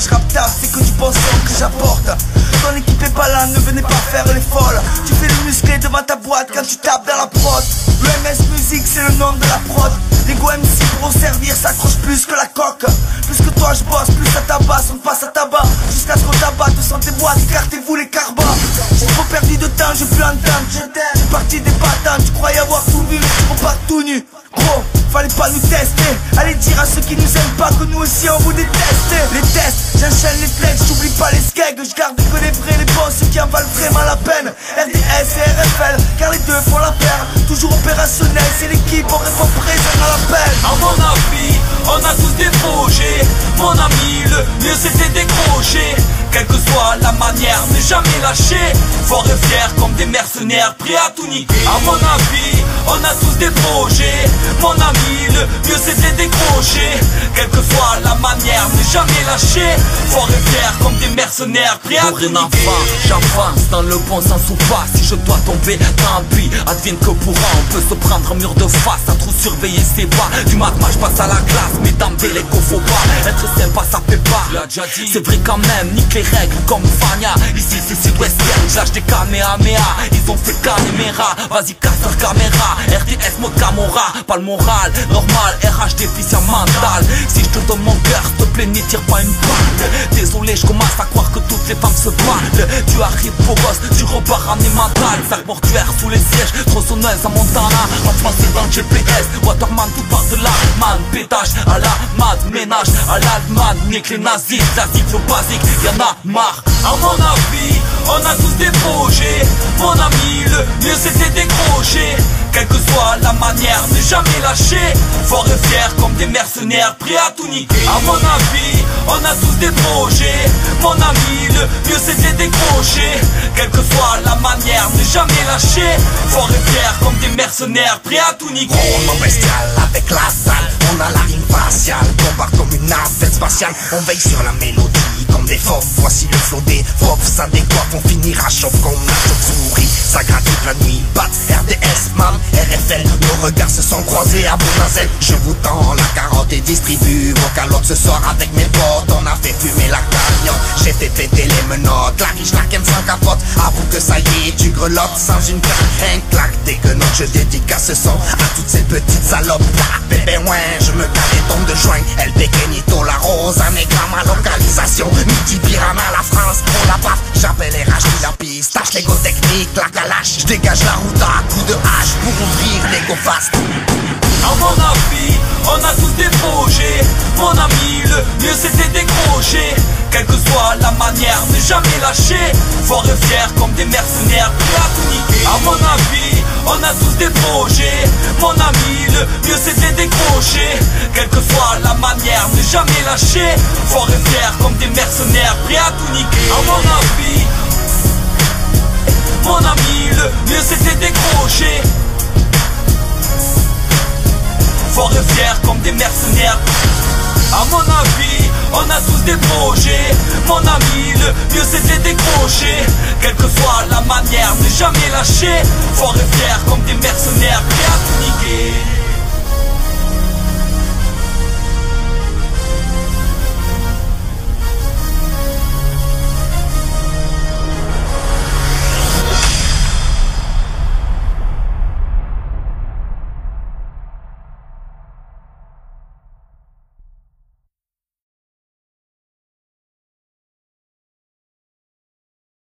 je rappe taf, c'est que du bon son que j'apporte. Ton équipe est pas là, ne venez pas faire les folles. Tu fais le musclé devant ta boîte quand tu tapes dans la prod. Le MS Music c'est le nom de la prod. Les go MC pour au servir s'accroche plus que la coque. Plus que toi je bosse, plus ça tabasse, on passe à tabac. Jusqu'à ce qu'on t'abatte, sans tes boîtes, écartez-vous les carbats. J'ai trop perdu de temps, j'ai plus entendre, je t'aime. J'ai parti des battants, tu croyais avoir tout vu, mais tu repars tout nu. Gros, fallait pas nous tester. Allez dire à ceux qui nous aiment pas que nous aussi on vous déteste. Les tests, j'enchaîne les flex, j'oublie pas les skegs. Je garde que les vrais, les bons, ceux qui en valent vraiment la peine. RDS et RFL, car les deux font la paire. Toujours opérationnel, c'est l'équipe, on répond présent à l'appel. À mon avis, on a tous des projets. Mon ami, le mieux c'était décrocher. Quelle que soit la manière, ne jamais lâcher. Fort et fier comme des mercenaires, prêts à tout niquer. À mon avis, on a tous des projets. Mon ami, le mieux c'était décrocher. Quelle que soit la manière, ne jamais lâcher. Fort et fier comme des mercenaires, prêts à tout niquer. J'avance dans le bon sens ou pas. Si je dois tomber, tant pis. Advienne que pourra, on peut se prendre un mur de face. À trop surveiller ses pas. Du mat, je passe à la classe. Mais d'emblée, les faut pas. Être sympa, ça fait pas. C'est vrai quand même, nique les règles comme Fania. Ici c'est sud-ouestienne, j'lâche des kamehameha. Ils ont fait caméra, vas-y casse leur caméra. RTS mode Camorra, pas le moral, normal, RH déficient mental. Si je te donne mon cœur, s'il te plaît n'y tire pas une balle. Désolé, je commence à croire que toutes les femmes se parlent. Tu arrives beau gosse, tu repars ramener mental. Sac mortuaire sous les sièges, tronçonneuse à Montana. En français dans le GPS, Waterman tout part de là. Man, pétage à la mad, ménage à l'Allemagne. Nique les nazis, classique, le basique, y'en a marre. À mon avis, on a tous des projets. Mon ami, le mieux c'était décrocher. Quelle que soit la manière, ne jamais lâcher. Fort et fier comme des mercenaires, prêts à tout niquer. À mon avis, on a tous des projets. Mon ami, le mieux c'était décrocher. Quelle que soit la manière, ne jamais lâcher. Fort et fier comme des mercenaires, prêts à tout niquer. On est bestial avec la salle, on a la rime faciale. Bombarde comme une navette spatiale, on veille sur la mélodie comme des fauves. Voici le flot des fauves, ça décoiffe, on finira chauffe comme la chauve-souris. Ça gratte toute la nuit, bat RDS, MAM, RFL. Nos regards se sont croisés à Bournazel. Je vous tends la carotte et distribue vos calottes. Ce soir avec mes potes, on a fait fumer la cagnotte. J'ai fait péter les menottes, la riche la ken sans capote. Avoue que ça y est, tu grelottes sans une claque. Un claque des quenottes, je dédicace ce son à toutes ces petites salopes. Bébé ouais, je me cale les tombes de joint. El Pequeñito, la rose, anagramme à localisation. Midi Piranha, la France, on la baffe. J'appelle les rages qui la pistache, l'ego technique, la calache. Je dégage la route à coups de hache pour ouvrir l'ego fast. À mon avis, on a tous des projets. Mon ami, le mieux c'était décrocher. Quelle que soit la manière, ne jamais lâcher. Fort et fier comme des mercenaires, prêts à tout niquer. À mon avis, on a tous des projets. Mon ami, le mieux c'était décrocher. Quelle que soit la manière, ne jamais lâcher. Fort et fier comme des mercenaires, prêts à tout niquer. À mon avis, mon ami, le mieux c'était décrocher. Fort et fier comme des mercenaires. À mon avis, on a tous des projets. Mon ami, le mieux c'était décrocher. Quelle que soit la manière, ne jamais lâcher. Fort et fier comme des mercenaires, prêts à tout niquer.